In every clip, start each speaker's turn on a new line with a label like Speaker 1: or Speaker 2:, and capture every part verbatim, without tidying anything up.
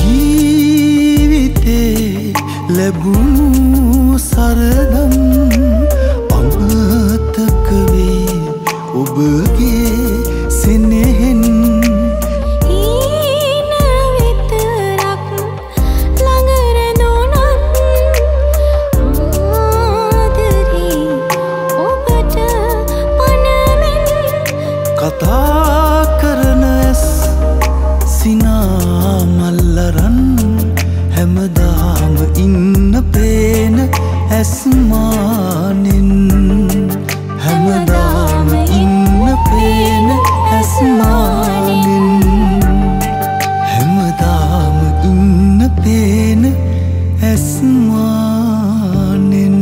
Speaker 1: ජීවිතේ ලැබුණු සරදම් අමතක වේ ඔබගේ සෙනෙහෙන් කතා කරන ඇස් සිනා මල්ලරන් හැමදාම ඉන්න පේන ඇස්මානෙන් හැමදාම ඉන්න පේන ඇස්මානෙන් හැමදාම ඉන්න පේන ඇස්මානෙන්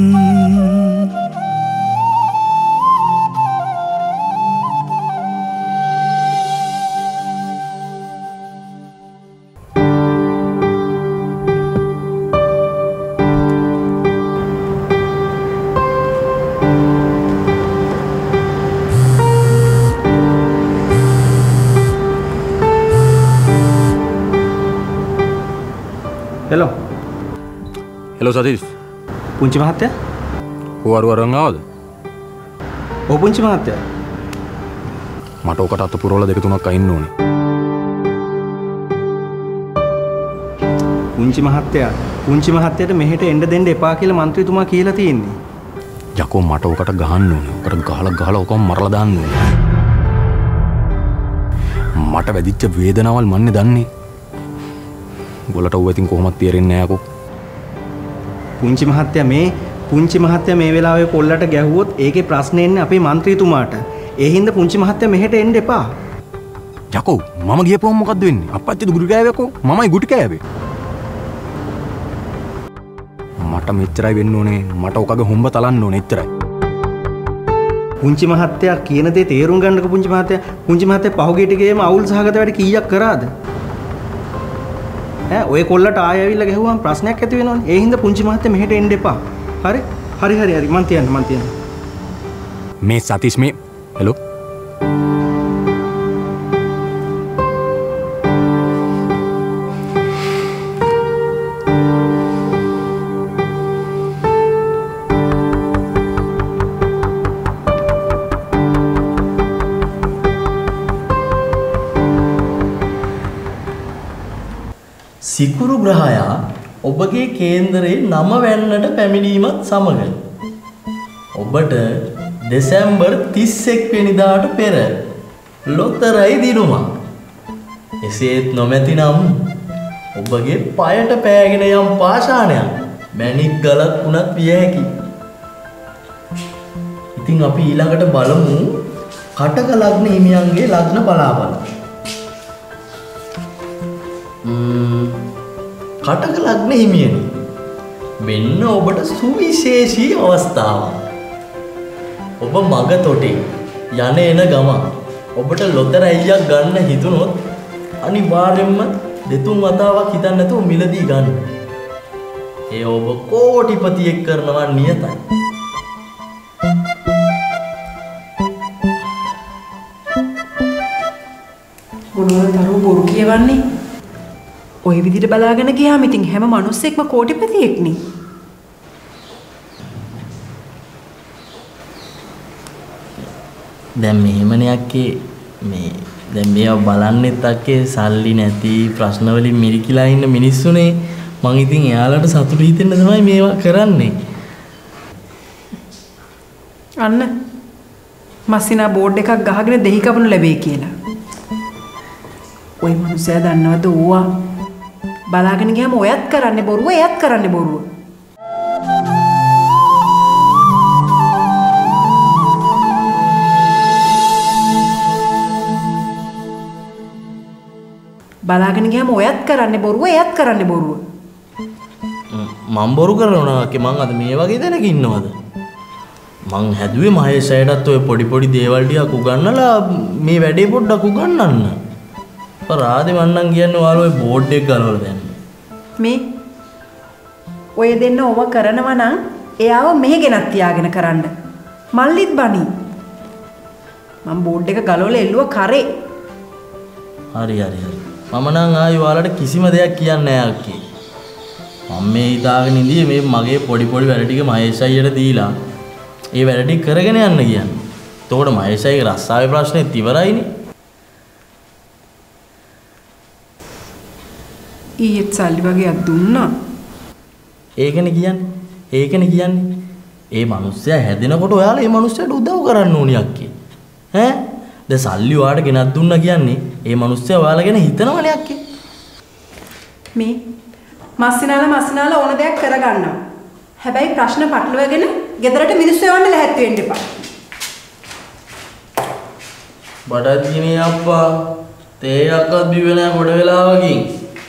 Speaker 2: Hello.
Speaker 3: Hello Satish.
Speaker 2: පුංචි මහත්තයා?
Speaker 3: කොහොරු අරන් ආවද?
Speaker 2: ඔව් පුංචි මහත්තයා.
Speaker 3: මට ඔකට අත පුරවලා දෙක තුනක් අයින්න ඕනේ.
Speaker 2: පුංචි මහත්තයා, පුංචි මහත්තයාට මෙහෙට එන්න දෙන්න එපා කියලා മന്ത്രിතුමා කියලා තියෙන්නේ.
Speaker 3: යකෝ මට ඔකට ගහන්න ඕනේ. ඔකට ගහලා ගහලා ඔකම මරලා දාන්න ඕනේ. මට වැදිච්ච වේදනාවල් මන්නේ දන්නේ. උඹලට ඌ ඉතින් කොහොමද තේරෙන්නේ නැහැ යකෝ.
Speaker 2: පුංචි මහත්තයා මේ පුංචි මහත්තයා මේ වෙලාවේ කොල්ලට ගැහුවොත් ඒකේ ප්‍රශ්නේ එන්නේ අපේ മന്ത്രിතුමාට. ඒ හින්දා පුංචි මහත්තයා මෙහෙට එන්න එපා.
Speaker 3: යකෝ මම ගියපුවම මොකද්ද වෙන්නේ? අප්පච්චිද ගුටි කෑවේ යකෝ. මමයි ගුටි කෑවේ. මට මෙච්චරයි වෙන්න ඕනේ. මට ඔකගේ හොම්බ තලන්න ඕනේ එච්චරයි.
Speaker 2: පුංචි මහත්තයා කියන දේ තේරුම් ගන්නකො පුංචි මහත්තයා. පුංචි මහත්තයා පහුගිය ටිකේම අවුල් සහගත වැඩ කීයක් කරාද? ඈ ඔය කොල්ලට ආයෙ ඇවිල්ලා ගැහුවාම ප්‍රශ්නයක් ඇති වෙනවනේ. ඒ හින්දා පුංචි මහත්තයා මෙහෙට එන්න එපා. හරි? හරි හරි හරි මන් තියන්න මන් තියන්න.
Speaker 3: මේ සතිස් මේ හෙලෝ
Speaker 4: සිකුරු ග්‍රහයා ඔබගේ කේන්දරේ නම වෙන්නට පැමිණීමත් සමග ඔබට දෙසැම්බර් තිස් එක් වෙනිදාට පෙර ලොතරැයි දිනුමක්. එසේත් නොමැතිනම් ඔබගේ පයට පෑගෙන යම් පාෂාණයක් මැණික් ගලක් වුණත් විය හැකියි. ඉතින් අපි ඊළඟට බලමු කටක ලග්න හිමියන්ගේ ලග්න බලාපල. කටක ලග්න හිමියනි, මෙන්න ඔබට සුවිශේෂී අවස්ථාවක්. ඔබ මග තොටේ යන එන ගම ඔබට ලොතරැයියක් ගන්න හිතුනොත් අනිවාර්යෙන්ම දෙතුන් වතාවක් හිතන්න නැතුව මිලදී ගන්න. ඒ ඔබ කෝටිපතියෙක් කරනවා නියතයි.
Speaker 5: මොනවද දරුවෝ බොරු කියවන්නේ? ඔය විදිහට බලාගෙන ගියාම ඉතින් හැම මිනිස්සෙක්ම කෝටිපතියෙක්නේ.
Speaker 4: දැන් මෙහෙමනේ අක්කේ මේ දැන් මේවා බලන්නෙත් අක්කේ සල්ලි නැති ප්‍රශ්න වලින් මිරිකිලා ඉන්න මිනිස්සුනේ. මං ඉතින් එයාලට සතුටු හිතෙන්න තමයි මේවා කරන්නේ.
Speaker 5: අන්න මස්සිනා බෝඩ් එකක් ගහගෙන දෙහි කපනු ලැබෙයි කියලා. ඔය මිනිස්සයා දන්නවද ඕවා? බලාගෙන ගියාම ඔයත් කරන්නේ බොරුව, එයත් කරන්නේ බොරුව. බලාගෙන ගියාම ඔයත් කරන්නේ බොරුව, එයත් කරන්නේ බොරුව.
Speaker 4: මම බොරු කරනවා අක්කේ. මං අද මේ වගේ දෙනක ඉන්නවද? මං හැදුවේ මහේෂයටත් ඔය පොඩි පොඩි දේවල් ටිකක් උගන්නලා මේ වැඩේ පොඩ්ඩක් උගන්නන්න. රාදේ මන්නම් කියන්නේ ඔයාලා ඔය බෝඩ් එක ගලවලා දැන්.
Speaker 5: මේ ඔය දෙන්න ඔව කරනවා නම් එයාව මෙහෙ ගෙනත් තියාගෙන කරන්න. මල්ලිත් බණි. මම බෝඩ් එක ගලවලා එල්ලුවා කරේ.
Speaker 4: හරි හරි හරි. මම නම් ආයි ඔයාලට කිසිම දෙයක් කියන්නේ නැහැ අක්කේ. මම මේ හිතාගෙන ඉඳී මේ මගේ පොඩි පොඩි වැඩ ටික මහේෂ් අයියට දීලා ඒ වැඩ ටික කරගෙන යන්න කියන්නේ. එතකොට මහේෂ් අයිගේ රස්සාවේ ප්‍රශ්නේත් ඉවරයිනේ.
Speaker 5: ඊයේත් සල්ලි වගේක් දුන්නා.
Speaker 4: ඒකනේ කියන්නේ. ඒකනේ කියන්නේ. ඒ මිනිස්සයා හැදෙනකොට ඔයාලා ඒ මිනිස්සයාට උදව් කරන්න ඕනි අක්කේ. ඈ? දැන් සල්ලි ඔයාලට ගෙනත් දුන්නා කියන්නේ ඒ මිනිස්සයා ඔයාලා ගැන හිතනවනේ අක්කේ.
Speaker 5: මේ මස්සිනාලා මස්සිනාලා ඕන දෙයක් කරගන්නවා. හැබැයි ප්‍රශ්න පටලවාගෙන ගෙදරට මිනිස්සු එවන්න ලැහැත් වෙන්න එපා.
Speaker 4: බඩත් ගිනේ අප්පා. තේ අක්කත් බිව්වේ නැහැ ගොඩ වෙලාවකින්.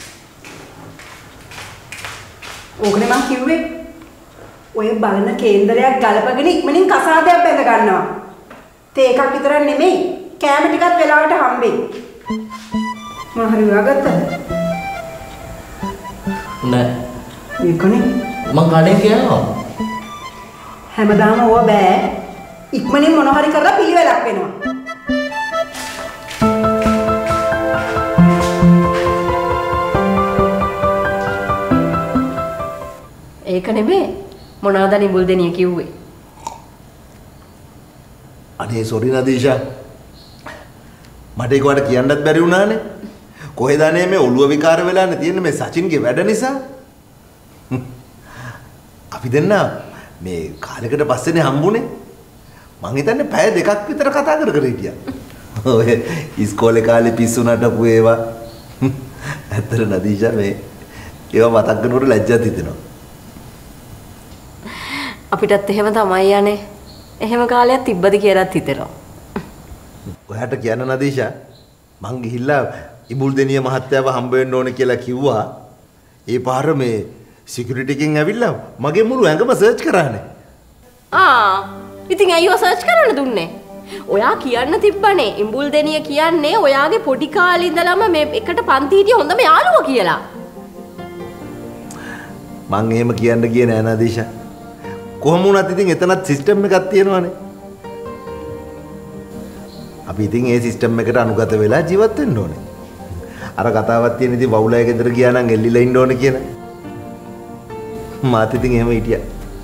Speaker 5: ඕකනේ මං කිව්වේ. ඔය බලන කේන්දරයක් ගලපගෙන ඉක්මනින් කසාදයක් බැඳ ගන්නවා. තේ එකක් විතරක් නෙමෙයි කෑම ටිකත් වෙලාවට හම්බෙයි. මොන හරි හොයාගත්තද?
Speaker 4: නෑ.
Speaker 5: ඒකනේ.
Speaker 4: මං කඩෙන් කියනවා.
Speaker 5: හැමදාම ඕවා බෑ. ඉක්මනින් මොන හරි කරලා පිළිවෙලක් වෙනවා.
Speaker 6: ඒක නෙමෙයි මොනවාද නිබුල් දෙනිය කිව්වේ.
Speaker 7: අනේ සොරි නදීෂා. මට ඒක වට කියන්නත් බැරි වුණානේ. කොහෙද අනේ මේ ඔළුව විකාර වෙලානේ තියෙන්නේ මේ සචින්ගේ වැඩ නිසා. අපි දෙන්න මේ කාලෙකට පස්සේනේ හම්බුනේ. මං හිතන්නේ පැය දෙකක් විතර කතා කර කර හිටියා. ඔය ඉස්කෝලේ කාලේ පිස්සු නටපු ඒවා. ඇත්තට නදීෂා මේ ඒවා මතක් කරනකොට ලැජ්ජාත් හිතෙනවා.
Speaker 6: අපිටත් එහෙම තමයි යන්නේ. එහෙම කාලයක් තිබ්බද කියලාත් හිතෙනවා.
Speaker 7: ඔයාට කියන්න නදීෂා මං ගිහිල්ලා ඉබුල් දෙනිය මහත්තයාව හම්බ වෙන්න ඕනේ කියලා කිව්වා. ඒ පාර මේ සිකියුරිටි එකෙන් ඇවිල්ලා මගේ මුළු ඇඟම සර්ච් කරානේ.
Speaker 6: ආ ඉතින් අයියෝ සර්ච් කරන්න දුන්නේ. ඔයා කියන්න තිබ්බනේ ඉඹුල් දෙනිය කියන්නේ ඔයාගේ පොඩි කාලේ ඉඳලම මේ එකට පන්ති හිටිය හොඳම යාළුවා කියලා.
Speaker 7: මං එහෙම කියන්න ගියේ නෑ නදීෂා. කොහොම වුණත් ඉතින් එතනත් සිස්ටම් එකක් තියෙනවානේ. අපි ඉතින් ඒ සිස්ටම් එකට අනුගත වෙලා ජීවත් වෙන්න ඕනේ. අර කතාවක් තියෙන ඉතින් වවුලයි ගෙදර ගියා නම් එල්ලිලා ඉන්න ඕනේ කියන. මාත් ඉතින් එහෙම හිටියා.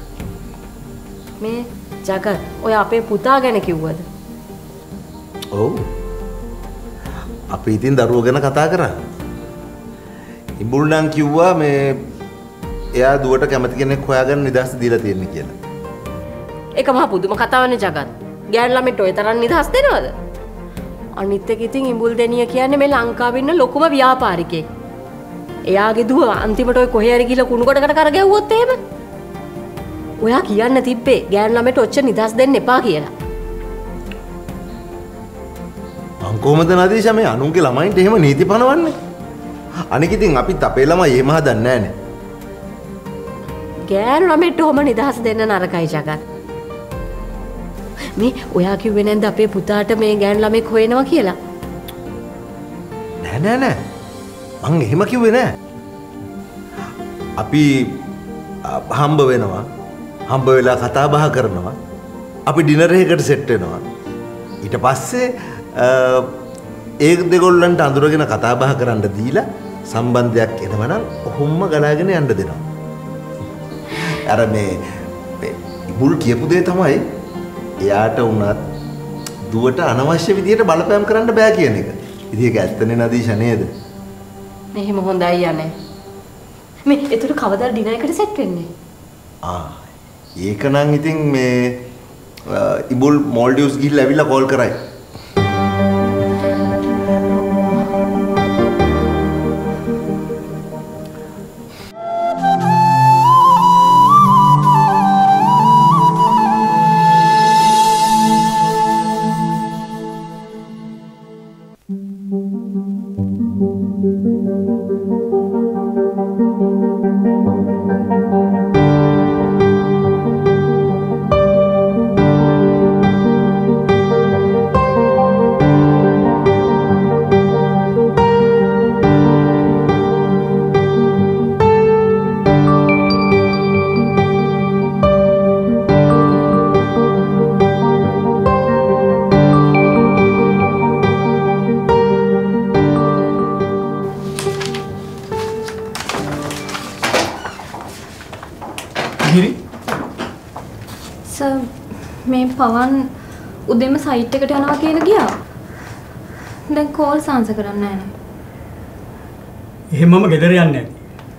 Speaker 6: මේ ජගත් ඔය අපේ පුතා ගැන කිව්වද?
Speaker 7: ඔව්. අපි ඉතින් දරුවෝ ගැන කතා කරා. ඉඹුල් නම් කිව්වා මේ එයා දුවට කැමති කෙනෙක් හොයාගන්න නිදහස දීලා තියෙන්නේ කියලා.
Speaker 6: ඒක මහා පුදුම කතාවනේ ජගත්. ගෑනු ළමයට ඔය තරම් නිදහස් දෙනවද? අනිත් එක ඉතින් ඉඹුල් දෙනිය කියන්නේ මේ ලංකාවේ ඉන්න ලොකුම ව්‍යාපාරිකයෙක්. එයාගේ දුව අන්තිමට ඔය කොහේ හරි ගිහලා කුණු කොටකට කරගැව්වොත් එහෙම. ඔයා කියන්න තිබ්බේ ගෑනු ළමයට ඔච්චර නිදහස් දෙන්න එපා කියලා.
Speaker 7: මං කොහමද නදීෂා මේ අනුන්ගේ ළමයින්ට එහෙම නීති පනවන්නේ? අනික ඉතින් අපිත් අපේ ළමයි එහෙම හදන්නේ නැහනේ.
Speaker 6: ගෑනු ළමයට ඔහොම නිදහස් දෙන්න නරකයි ජගත්. මේ ඔයා කිව්වේ නැන්ද අපේ පුතාට මේ ගෑනු ළමෙක් හොයනවා කියලා?
Speaker 7: නෑ නෑ නෑ. මං එහෙම කිව්වේ නෑ. අපි හම්බ වෙනවා. හම්බ වෙලා කතා බහ කරනවා. අපි ඩිනර් එකකට සෙට් වෙනවා. ඊට පස්සේ ඒ දෙගොල්ලන්ට අඳුරගෙන කතා බහ කරන්න දීලා සම්බන්ධයක් එනවනම් ඔහොම ගලාගෙන යන්න දෙනවා. අර මේ ඉබුල් කියපු දේ තමයි එයාට උනත් දුවට අනවශ්‍ය විදියට බලපෑම් කරන්න බෑ කියන එක. ඉතින් ඒක ඇත්තනේ නදීෂා නේද?
Speaker 6: මෙහෙම හොඳයි යන්නේ. මේ ඒතර කවදාද ඩිනර් එකට සෙට් වෙන්නේ?
Speaker 7: ආ ඒක නම් ඉතින් මේ ඉබුල් මෝල්ඩිව්ස් ගිහිල්ලා ඇවිල්ලා කෝල් කරයි.
Speaker 8: මිහිරි
Speaker 9: සර් මේ පවන් උදේම සයිට් එකට යනවා කියලා ගියා. දැන් කෝල්ස් ආන්සර් කරන්නේ නැහැ නේ.
Speaker 8: එහෙමම ගෙදර යන්නේ නැහැ.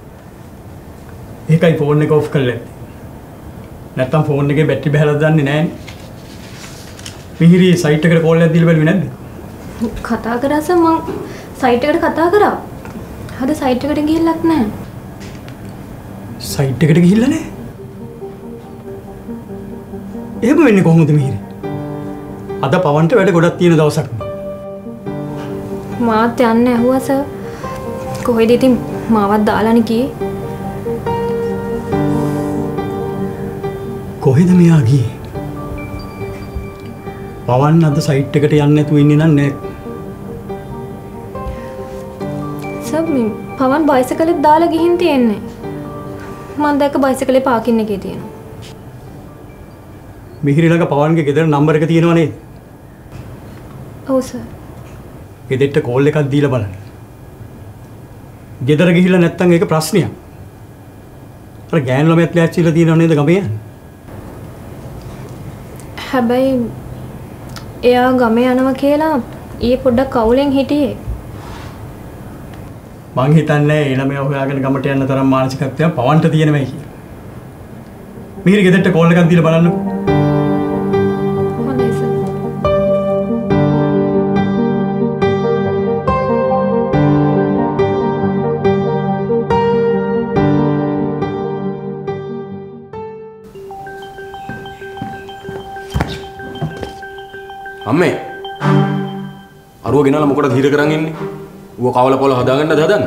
Speaker 8: ඒකයි ෆෝන් එක ඔෆ් කරලා. නැත්තම් ෆෝන් එකේ බැටරි බහලා දාන්නේ නැහැ. මිහිරි සයිට් එකට කෝල් එකක් දීලා බැලුවේ නැද්ද?
Speaker 9: කතා කරා සර් මං සයිට් එකට කතා කරා. අද සයිට් එකට ගිහිල්ලක් නැහැ.
Speaker 8: සයිට් එකට ගිහිල්ලා නැහැ? එහෙම වෙන්නේ කොහොමද මිහිරි? අද පවන්ට වැඩ ගොඩක් තියෙන දවසක්.
Speaker 9: මාත් යන්න ඇහුවා සර්. කොහෙද ඉතින් මාවත් දාලානේ ගියේ.
Speaker 8: කොහෙද මෙයා ගියේ? පවන් අද සයිට් එකට යන්නේ නැතුව ඉන්නේ නෑ.
Speaker 9: සර් මේ පවන් බයිසිකලෙත් දාලා ගිහින් තියෙන්නේ. මම දැක්ක බයිසිකලේ පාකින් එකේ තියෙනවා.
Speaker 8: මිහිරි ළඟ පවන්ගේ ගෙදර නම්බර එක තියෙනව නේද?
Speaker 9: ඔව් සර්.
Speaker 8: ගෙදරට කෝල් එකක් දීලා බලන්න. ගෙදර ගිහිල්ලා නැත්තම් ඒක ප්‍රශ්නයක්. අර ගෑනු ළමයාත් ලෑස්තිලා තියෙනව නේද ගමේ යන්න?
Speaker 9: හැබැයි එයා ගමේ යනවා කියලා ඊයේ පොඩ්ඩක් කවුලෙන් හිටියේ.
Speaker 8: මං හිතන්නේ ඒ ළමයා හොයාගෙන ගමට යන්න තරම් මානසිකත්වයක් පවන්ට තියෙනවයි කියලා. මිහිරි ගෙදරට කෝල් එකක් දීලා බලන්නකෝ.
Speaker 9: හොඳයි සර්.
Speaker 3: අම්මේ අරුව ගෙනලා මොකටද හිර කරන් ඉන්නේ? ඌව කවල පොළ හදාගන්නද හදන්නේ?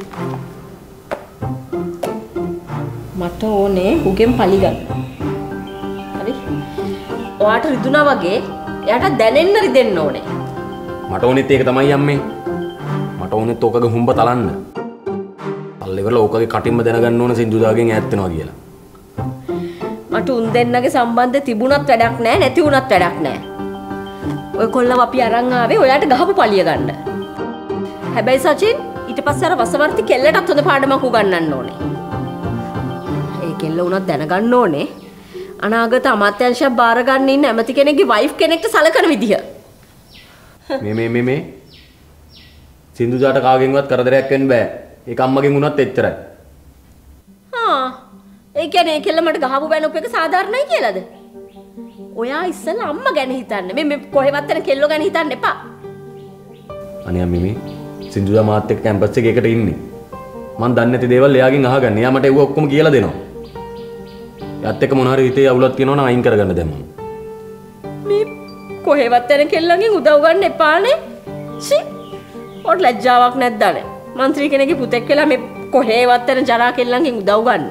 Speaker 6: මට ඕනේ උගෙන් පලි ගන්න. හරි? ඔයාට රිදුනා වගේ එයාට දැනෙන්න රිදෙන්න ඕනේ.
Speaker 3: මට ඕනෙත් ඒක තමයි අම්මේ. මට ඕනෙත් ඕකගේ හුඹ තලන්න. අල්ලෙවල ඕකගේ කටින්ම දැනගන්න ඕන සින්දුදාගෙන් ඈත් වෙනවා කියලා.
Speaker 6: මට උන් දෙන්නගේ සම්බන්ධය තිබුණත් වැඩක් නැහැ නැති වුණත් වැඩක් නැහැ. ඔය කොල්ලව අපි අරන් ආවේ ඔයාට ගහපු පලිය ගන්න. හැබැයි සචින් ඊට පස්සේ අර වසවර්ති කෙල්ලටත් හොඳ පාඩමක් උගන්වන්න ඕනේ. ඒ කෙල්ල උනත් දැනගන්න ඕනේ අනාගත අමාත්‍යාංශයක් බාර ගන්න ඉන්න ඇමති කෙනෙක්ගේ වයිෆ් කෙනෙක්ට සලකන විදිය.
Speaker 3: මේ මේ මේ මේ සින්දුදාට කාගෙන්වත් කරදරයක් වෙන්න බෑ. ඒක අම්මගෙන් උනත් එච්චරයි.
Speaker 6: හා ඒ කියන්නේ ඒ කෙල්ල මට ගහපු බැනපු එක සාධාරණයි කියලාද? ඔයා ඉස්සෙල්ලා අම්මා ගැන හිතන්න. මේ මේ කොහෙවත් යන කෙල්ලෝ ගැන හිතන්න එපා.
Speaker 3: අනේ අම්මේ මේ සින්දුදා මාත් එක්ක කැම්පස් එකේ එකට ඉන්නේ. මං දන්නේ නැති දේවල් එයාගෙන් අහගන්න. එයා මට ඒව ඔක්කොම කියලා දෙනවා. එයාත් එක්ක මොන හරි හිතේ අවුලක් තියෙනවා නම් අයින් කරගන්න දැන් මම.
Speaker 6: මේ කොහෙවත් යන කෙල්ලන්ගෙන් උදව් ගන්න එපානේ. ෂි. ඔට ලැජ්ජාවක් නැද්දානේ. മന്ത്രി කෙනෙක්ගේ පුතෙක් වෙලා මේ කොහෙවත් යන ජරා කෙල්ලන්ගෙන් උදව් ගන්න.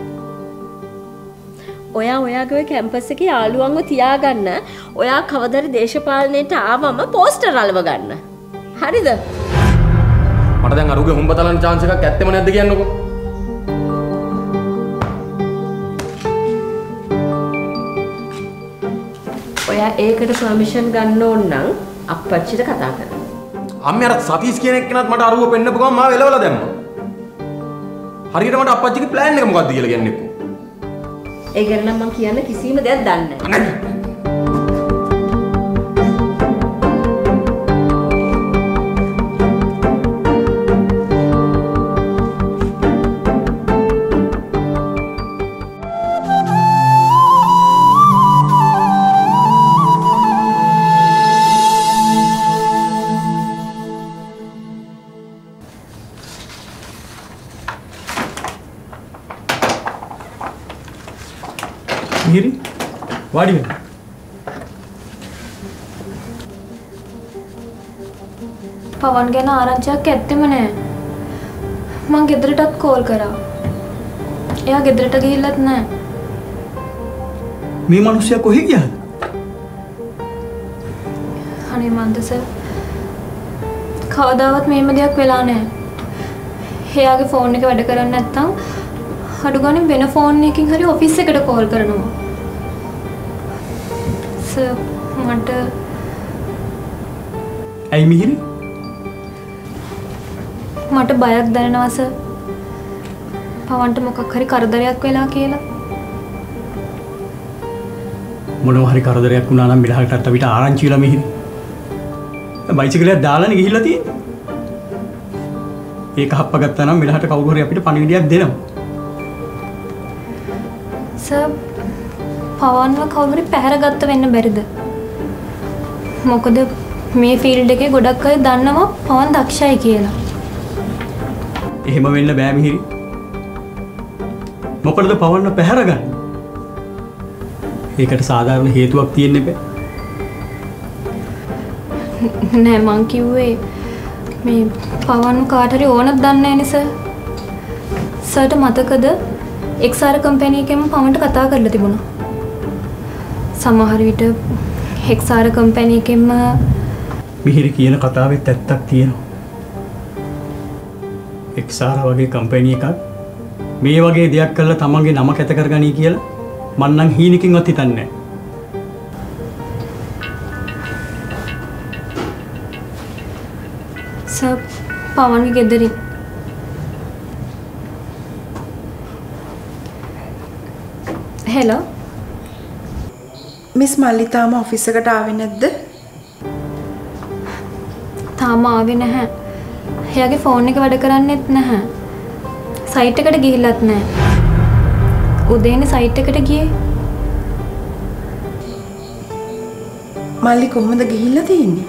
Speaker 6: ඔයා ඔයාගේ කැම්පස් එකේ යාළුවන්ව තියාගන්න. ඔයා කවදාද දේශපාලනයට ආවම පෝස්ටර් අලව ගන්න. හරිද?
Speaker 3: මට දැන් අරුගේ හුඹ තලන chance එකක් ඇත්තෙම නැද්ද කියන්නකෝ.
Speaker 6: ඔයා ඒකට පර්මිෂන් ගන්න ඕන නම් අප්පච්චිට කතා කරන්න.
Speaker 3: අම්මේ අර සතීස් කියන එක්කනත් මට අරුව පෙන්නපු ගමන් මාව එලවලා දැම්මා. හරියට මට අප්පච්චිගේ ප්ලෑන් එක මොකක්ද කියලා කියන්නේකෝ.
Speaker 6: ඒ ගැන නම් මම කියන්න කිසිම දෙයක් දන්නේ නැහැ.
Speaker 8: මිහිරි වාඩි වෙන්න.
Speaker 9: පවන් ගැන ආරංචියක් ඇත්තෙම නෑ. මං ගෙදරටත් කෝල් කරා. එයා ගෙදරට ගිහිල්ලත් නෑ.
Speaker 8: මේ මිනිස්සයා කොහෙ ගියාද?
Speaker 9: අනේ මන්ද සර්. කවදාවත් මේම දෙයක් වෙලා නෑ. එයාගේ ෆෝන් එක වැඩ කරන්නේ නැත්තම් අඩු ගානේ වෙන ෆෝන් එකකින් හරි ඔෆිස් එකට කෝල් කරනවා. සර් මට
Speaker 8: ඇයි මිහිරි?
Speaker 9: මට බයක් දැනෙනවා සර්. පවන්ට මොකක් හරි කරදරයක් වෙලා කියලා.
Speaker 8: මොනවා හරි කරදරයක් වුණා නම් මිලහටත් අපිට ආරංචි වෙලා මිහිරි. බයිසිකලයක් දාලානේ ගිහිල්ලා තියෙන්නේ. ඒක හප්පගත්තා නම් මිලහට කවුරු හරි අපිට පණිවිඩයක් දෙනවා.
Speaker 9: සර් පවන්ව කවුරු හරි පැහැරගත්ත වෙන්න බැරිද? මොකද මේ ෆීල්ඩ් එකේ ගොඩක් අය දන්නවා පවන් දක්ෂයි කියලා.
Speaker 8: එහෙම වෙන්න බෑ මිහිරි. මොකටද පවන්න පැහැරගන්නේ? ඒකට සාධාරණ හේතුවක් තියෙන්න බෑ.
Speaker 9: නෑ මං කිව්වේ මේ පවන් කාට හරි ඕනක් දන්නේ නැනේ සර්. සර්ට මතකද එක්සාර කම්පැනි එකෙන් පවන්ට කතා කරලා තිබුණා. සමහර විට එක්සාර කම්පැනි එකෙන්ම
Speaker 8: මිහිරි කියන කතාවෙත් ඇත්තක් තියෙනවා. එක්සාර වගේ කම්පැනි එකක් මේ වගේ දෙයක් කරලා තමන්ගේ නම කැත කරගනී කියලා මං නම් හීනකින්වත් හිතන්නේ නැහැ.
Speaker 9: සර් පවන්ගේ ගෙදරින් හෙලෝ
Speaker 5: මිස් මල්ලි තාම ඔෆිස් එකට ආවේ නැද්ද?
Speaker 9: තාම ආවේ නැහැ. එයාගේ ෆෝන් එක වැඩ කරන්නේත් නැහැ. සයිට් එකට ගිහිල්ලත් නැහැ. උදේනේ සයිට් එකට ගියේ.
Speaker 5: මල්ලි කොහොමද ගිහිල්ලා තියෙන්නේ?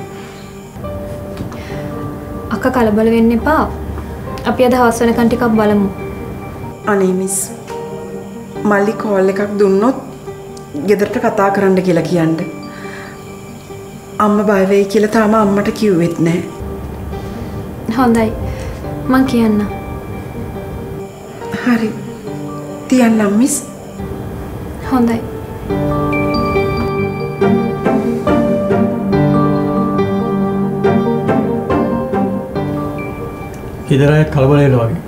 Speaker 9: අක්කා කලබල වෙන්න එපා. අපි අද හවස වෙනකන් ටිකක් බලමු.
Speaker 5: අනේ මිස් මල්ලි කෝල් එකක් දුන්නොත් ගෙදරට කතා කරන්න කියලා කියන්න. අම්මා බය වෙයි කියලා තාම අම්මට කිව්වෙත් නැහැ.
Speaker 9: හොඳයි. මං කියන්න.
Speaker 5: හරි. තියන්නම් මිස්.
Speaker 9: හොඳයි.
Speaker 8: ගෙදර අයත් කලබල වෙලා වගේ.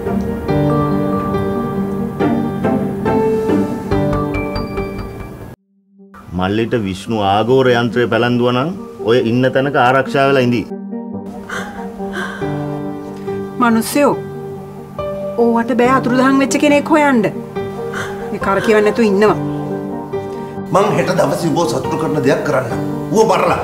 Speaker 10: මල්ලිට විෂ්ණු ආගෝර යන්ත්‍රය පැලඳුවා නම් ඔය ඉන්න තැනක ආරක්ෂා වෙලා ඉඳී.
Speaker 5: මිනිස්සුયો ඕවට බෑ අතුරුදහන් වෙච්ච කෙනෙක් හොයන්න. මේ කර කියවන්න නැතුව ඉන්නවා.
Speaker 7: මං හෙට දවසේ ඌව සතුටු කරන දෙයක් කරන්න. ඌව මරලා.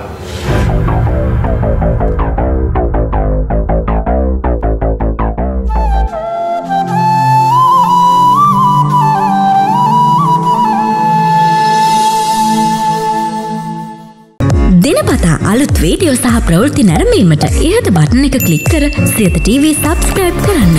Speaker 11: දිනපතා අලුත් වීඩියෝ සහ ප්‍රවෘත්ති නැරඹීමට ඉහත බටන් එක ක්ලික් කර සියත ටීවී සබ්ස්ක්‍රයිබ් කරන්න.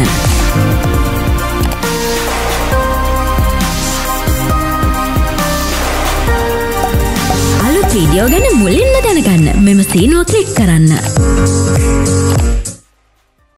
Speaker 11: අලුත් වීඩියෝ ගැන මුලින්ම දැනගන්න මෙම සීනුව ක්ලික් කරන්න.